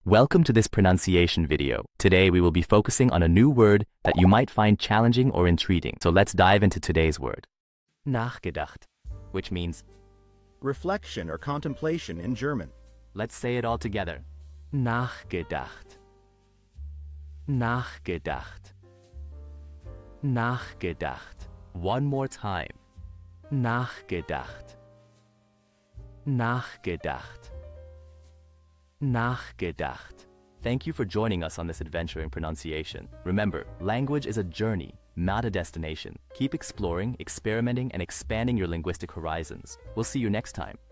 Welcome to this pronunciation video. Today we will be focusing on a new word that you might find challenging or intriguing. So let's dive into today's word. Nachgedacht, which means reflection or contemplation in German. let's say it all together. Nachgedacht. Nachgedacht. Nachgedacht. One more time. Nachgedacht. Nachgedacht. Nachgedacht. Thank you for joining us on this adventure in pronunciation. Remember, language is a journey, not a destination. Keep exploring, experimenting, and expanding your linguistic horizons. We'll see you next time.